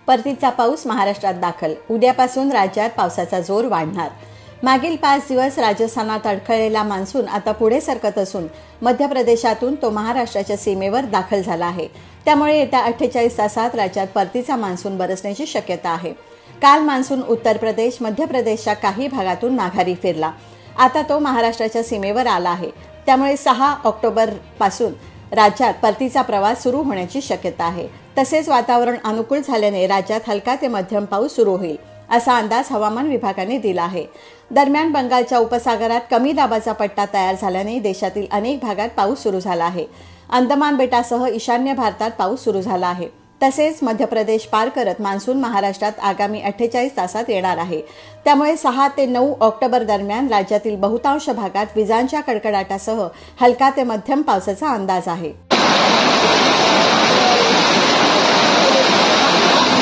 परतीचा पाऊस महाराष्ट्रात दाखल. उद्यापासून राज्यात पावसाचा जोर वाढणार. मागील 5 दिवस राजस्थानात अडखळलेला मान्सून आता पुढे सरकत असून मध्य प्रदेशातून तो महाराष्ट्राच्या सीमेवर दाखल झाला आहे. त्यामुळे येत्या 48 तासात राज्यात परतीचा मान्सून बरसण्याची शक्यता आहे. काल मान्सून उत्तर प्रदेश, मध्य प्रदेशच्या काही भागातून माघारी फिरला. आता तो महाराष्ट्राच्या सीमेवर आला आहे. त्यामुळे 6 ऑक्टोबरपासून राज्यात परतीचा प्रवास सुरू होण्याची शक्यता आहे. तसेच वातावरण अनुकूल झाल्याने राज्यात हलका ते मध्यम पाऊस सुरू होईल असा अंदाज हवामान विभागाने दिला आहे. दरम्यान बंगालच्या उपसागरात कमी दाबाचा पट्टा तयार झाल्याने देशातील अनेक भागात पाऊस सुरू झाला आहे. अंदमान बेटासह ईशान्य भारतात पाऊस सुरू झाला आहे. तसेच मध्य प्रदेश पार करत मान्सून महाराष्ट्रात आगामी 48 तासात येणार आहे. त्यामुळे 6 ते 9 ऑक्टोबर दरम्यान राज्यातील बहुतांश भागात विजांच्या कडकडाटासह हलका ते मध्यम पावसाचा अंदाज आहे.